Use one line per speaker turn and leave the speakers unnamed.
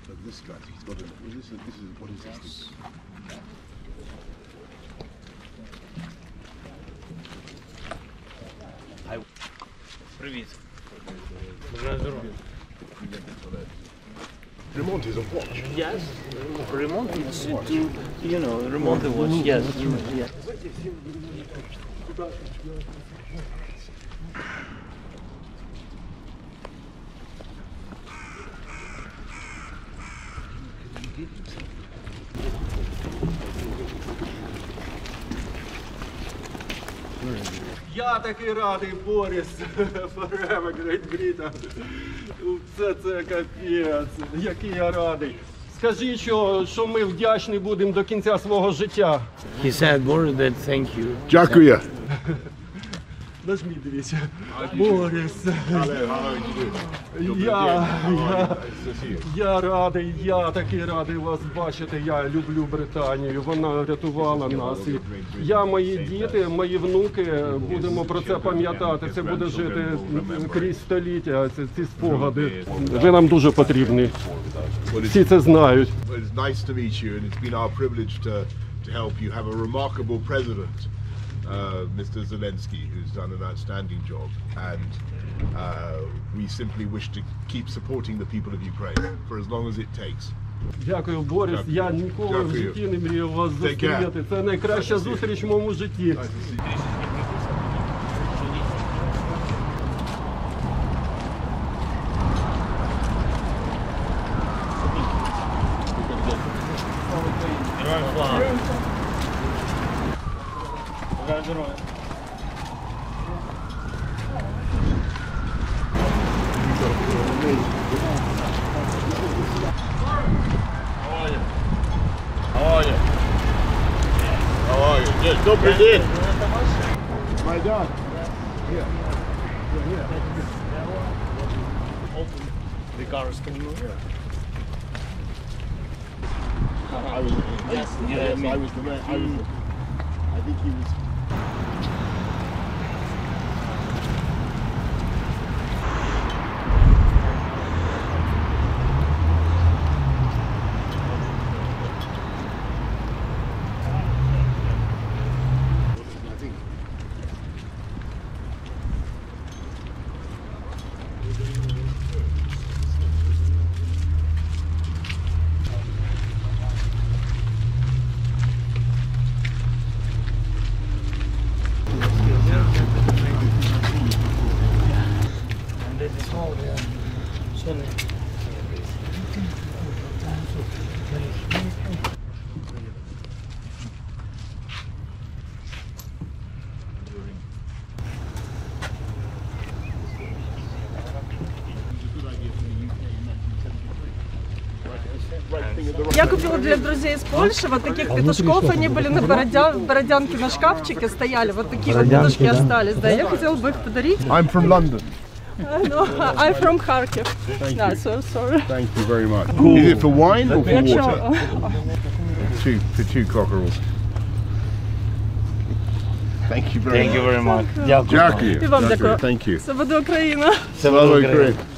But this guy, he's got a. This is what is this thing?
Привіт.
Remont is a watch.
Yes, remote is to, you know, remote the watch. Yes, yes.
Я такий радий, Борис, forever Great Britain. Це капець, який я радий. Скажи, що ми вдячні будемо до кінця свого життя.
He said, Boris, that thank you.
Дякую.
Нажмі, дивіться. Борис. Я радий, я такий радий вас бачити. Я люблю Британію. Вона врятувала нас. І я, мої діти, мої внуки будемо про це пам'ятати. Це буде жити крізь століття, ці спогади. Ви нам дуже потрібні. Всі це знають.
It's nice to meet you, and it's been our privilege to help you have a remarkable president, Mr. Zelensky, who's done an outstanding job, and we simply wish to keep supporting the people of Ukraine for as long as it takes.
Дякую, Борис. Я ніколи в житті не мріяв вас зустріти. Це найкраща зустріч в моєму житті.
Добрый день. Майдан.
The cars can move.
I was.
Yes,
I was the man. I think he was.
Я купила для друзей из Польши вот таких петушков, они были на Бородянке на шкафчике стояли, вот такие вот петушки остались, да, я хотела бы их подарить.
I'm from London.
No, I'm from Kharkiv. Yeah, so sorry.
Thank you very much. Is it for wine or for water? For two cockerels. Thank you very much.
Thank you very much. Дякую.
Дякую.
І вам дякую.
Thank you.
Це буде Україна.
Це буде Україна.